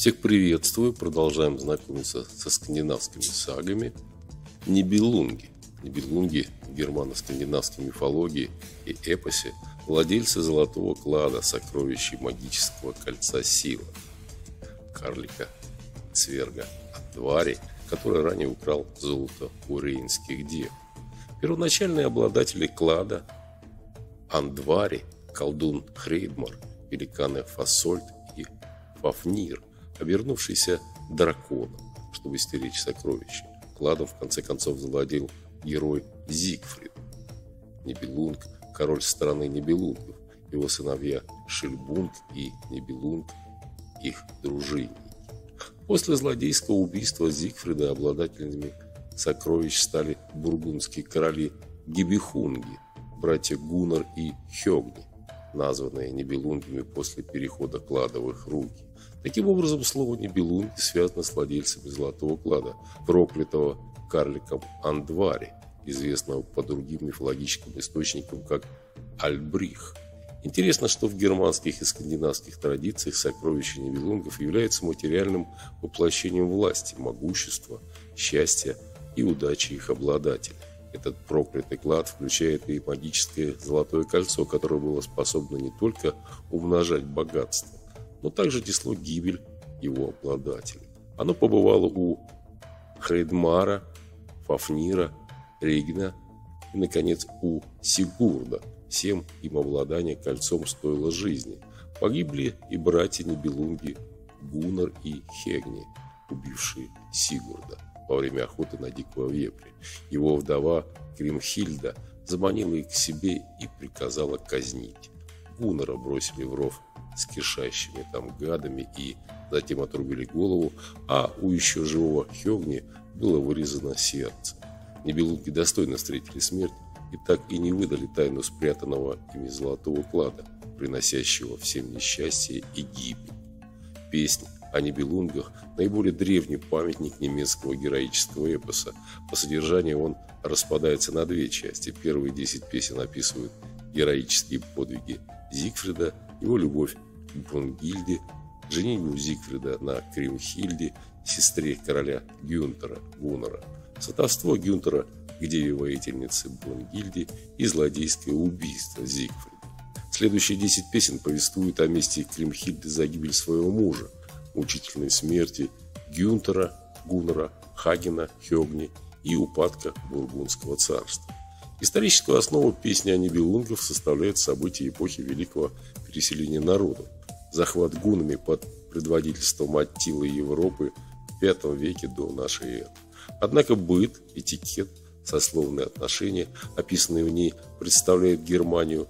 Всех приветствую, продолжаем знакомиться со скандинавскими сагами. Нибелунги. Нибелунги в германо-скандинавской мифологии и эпосе владельцы золотого клада, сокровищей магического кольца силы, карлика, цверга Андвари, который ранее украл золото у рейнских дев. Первоначальные обладатели клада Андвари, колдун Хрейдмар, великаны Фасольд и Фафнир, обернувшийся драконом, чтобы стеречь сокровища. Кладом в конце концов завладел герой Зигфрид. Нибелунг, король страны Нибелунгов, его сыновья Шильбунг и Нибелунг, их дружинники. После злодейского убийства Зигфрида обладателями сокровищ стали бургундские короли Гибихунги, братья Гуннар и Хёгни, названные Нибелунгами после перехода клада в их руки. Таким образом, слово Нибелунги связано с владельцами золотого клада, проклятого карликом Андвари, известного по другим мифологическим источникам как Альбрих. Интересно, что в германских и скандинавских традициях сокровища Нибелунгов являются материальным воплощением власти, могущества, счастья и удачи их обладателя. Этот проклятый клад включает и магическое золотое кольцо, которое было способно не только умножать богатство, но также несло гибель его обладателей. Оно побывало у Хрейдмара, Фафнира, Регина и, наконец, у Сигурда. Всем им обладание кольцом стоило жизни. Погибли и братья Нибелунги Гуннар и Хегни, убившие Сигурда во время охоты на дикого вепря. Его вдова Гримхильда заманила их к себе и приказала казнить. Гуннара бросили в ров с кишащими там гадами и затем отрубили голову, а у еще живого Хёгни было вырезано сердце. Нибелунги достойно встретили смерть и так и не выдали тайну спрятанного ими золотого клада, приносящего всем несчастье и гибель. Песня о Нибелунгах – наиболее древний памятник немецкого героического эпоса. По содержанию он распадается на две части. Первые 10 песен описывают героические подвиги Зигфрида, его любовь к Брунгильде, женитьбу Зигфрида на Кримхильде, сестре короля Гюнтера, Гуннара, сватовство Гюнтера к деве-воительнице Брунгильде и злодейское убийство Зигфрида. Следующие 10 песен повествуют о мести Кримхильды за гибель своего мужа, мучительной смерти Гюнтера, Гуннара, Хагена, Хёгни и упадка Бургундского царства. Историческую основу песни о Нибелунгах составляют события эпохи Великого переселения народов, захват гуннами под предводительством Аттилы Европы в V веке до нашей эры. Однако быт, этикет, сословные отношения, описанные в ней, представляют Германию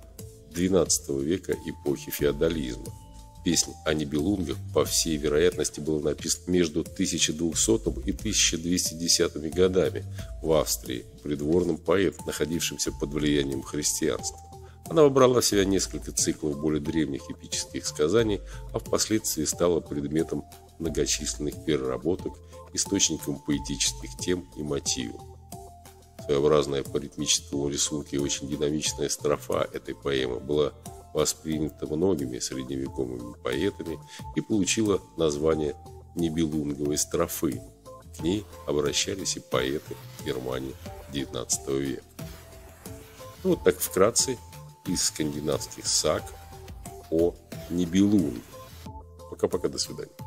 XII века эпохи феодализма. Песня о Нибелунгах, по всей вероятности, была написана между 1200 и 1210 годами в Австрии придворным поэтом, находившимся под влиянием христианства. Она вобрала в себя несколько циклов более древних эпических сказаний, а впоследствии стала предметом многочисленных переработок, источником поэтических тем и мотивов. Своеобразная по ритмическому рисунку и очень динамичная строфа этой поэмы была воспринята многими средневековыми поэтами и получила название Нибелунговой строфы. К ней обращались и поэты Германии XIX века. Вот так вкратце из скандинавских саг о Нибелунге. Пока-пока, до свидания.